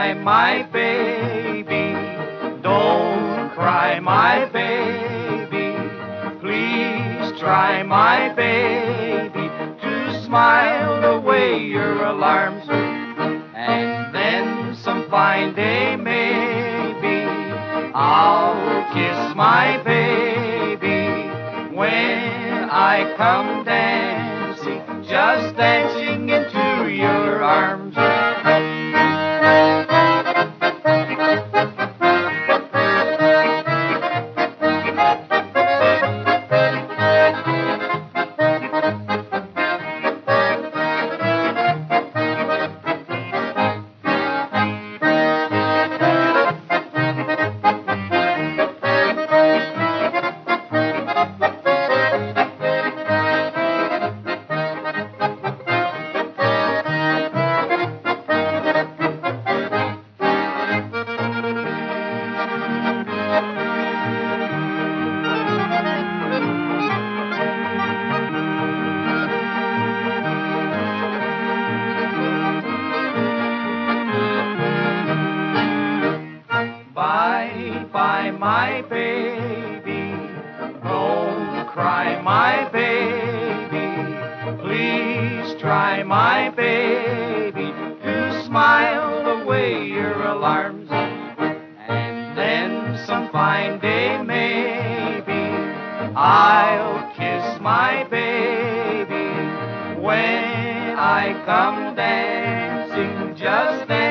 cry, my baby. Don't cry, my baby. Please try, my baby, to smile away your alarms. And then some fine day, maybe, I'll kiss my baby when I come dancing, just dancing into your arms. Bye, bye, my baby. Don't cry, my baby. Please try, my baby, to smile away your alarms. And then some fine day, maybe, I'll kiss my baby when I come dancing, just dancing